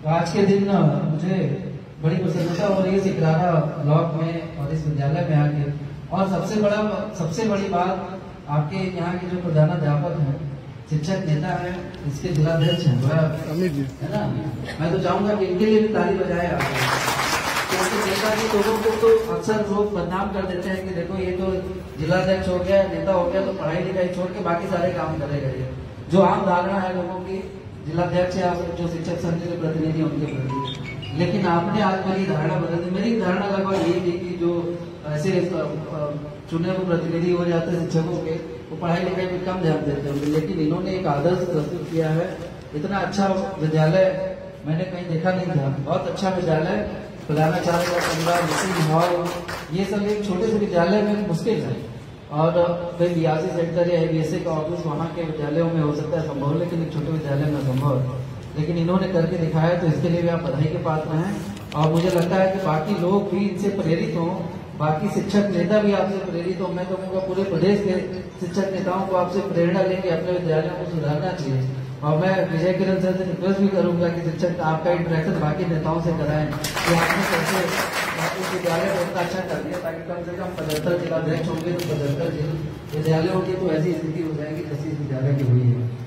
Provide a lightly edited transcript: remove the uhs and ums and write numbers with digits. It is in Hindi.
तो आज के दिन मुझे बड़ी प्रसन्नता हो रही है सिकरारा ब्लॉक में और इस विद्यालय में आके। और सबसे बड़ी बात, आपके यहाँ के जो प्रधानाध्यापक हैं, शिक्षक नेता है, इसके जिलाध्यक्ष हैं है ना। मैं तो चाहूंगा कि इनके लिए भी ताली बजाए आप, क्योंकि नेता के लोगों को तो अक्सर लोग बदनाम कर देते हैं कि देखो ये तो जिलाध्यक्ष हो गया, नेता हो गया, तो पढ़ाई लिखाई छोड़ के बाकी सारे काम करेगा। ये जो आम धारणा है लोगों की, जिलाध्यक्ष या जो शिक्षक संघ के प्रतिनिधि उनके प्रति, लेकिन आपने आज मेरी धारणा बदल दी। मेरी धारणा लगभग ये थी कि जो ऐसे चुने हुए प्रतिनिधि हो जाते हैं शिक्षकों के, वो पढ़ाई लिखाई में कम ध्यान देते होंगे, लेकिन इन्होंने एक आदर्श प्रस्तुत किया है। इतना अच्छा विद्यालय मैंने कहीं देखा नहीं था। बहुत अच्छा विद्यालय, प्रधानाचार्य का कमरा, मीटिंग हॉल, ये सब एक छोटे से विद्यालय में मुश्किल है। और कई बीआरसी सेंटर या एबीएसए का ऑफिस वहाँ के विद्यालयों में हो सकता है संभव, लेकिन एक छोटे विद्यालय में संभव है। लेकिन इन्होंने करके दिखाया, तो इसके लिए भी आप बधाई के पात्र हैं। और मुझे लगता है कि बाकी लोग भी इनसे प्रेरित हों, बाकी शिक्षक नेता भी आपसे प्रेरित हो। मैं कहूँगा पूरे प्रदेश के शिक्षक नेताओं को आपसे प्रेरणा लेके अपने विद्यालयों को सुधारना चाहिए। और मैं विजय किरण सर से रिक्वेस्ट भी करूंगा कि शिक्षक आपका इंटरेक्शन बाकी नेताओं से कराएं कि आपने कैसे इस विद्यालय को इतना अच्छा कर दिया, ताकि कम से कम 75 जिलाध्यक्ष होंगे तो 75 विद्यालयों की तो ऐसी स्थिति हो जाएगी जैसी इस विद्यालय की हुई है।